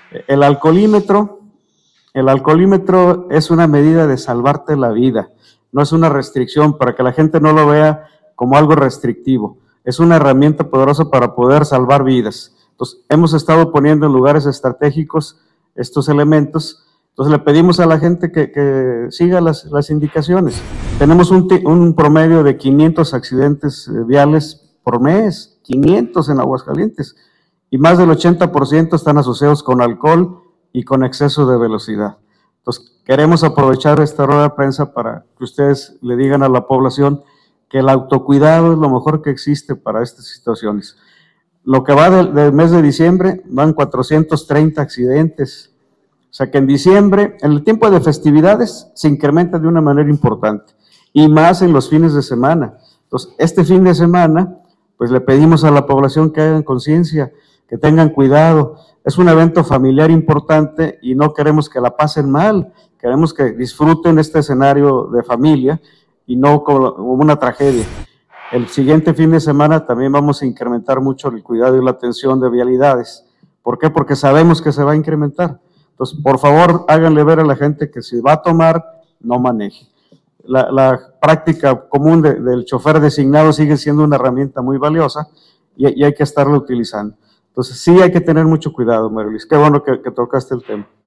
El alcoholímetro, el alcoholímetro es una medida de salvarte la vida, no es una restricción, para que la gente no lo vea como algo restrictivo. Es una herramienta poderosa para poder salvar vidas. Entonces, hemos estado poniendo en lugares estratégicos estos elementos. Entonces, le pedimos a la gente que siga las indicaciones. Tenemos un promedio de 500 accidentes viales por mes, 500 en Aguascalientes, y más del 80% están asociados con alcohol y con exceso de velocidad. Entonces, queremos aprovechar esta rueda de prensa para que ustedes le digan a la población que el autocuidado es lo mejor que existe para estas situaciones. Lo que va del mes de diciembre, van 430 accidentes. O sea que en diciembre, en el tiempo de festividades, se incrementa de una manera importante. Y más en los fines de semana. Entonces, este fin de semana, pues le pedimos a la población que hagan conciencia, que tengan cuidado. Es un evento familiar importante y no queremos que la pasen mal. Queremos que disfruten este escenario de familia y no como una tragedia. El siguiente fin de semana también vamos a incrementar mucho el cuidado y la atención de vialidades. ¿Por qué? Porque sabemos que se va a incrementar. Entonces, por favor, háganle ver a la gente que si va a tomar, no maneje. La práctica común del chofer designado sigue siendo una herramienta muy valiosa y hay que estarla utilizando. Entonces, sí hay que tener mucho cuidado, María Luis. Qué bueno que tocaste el tema.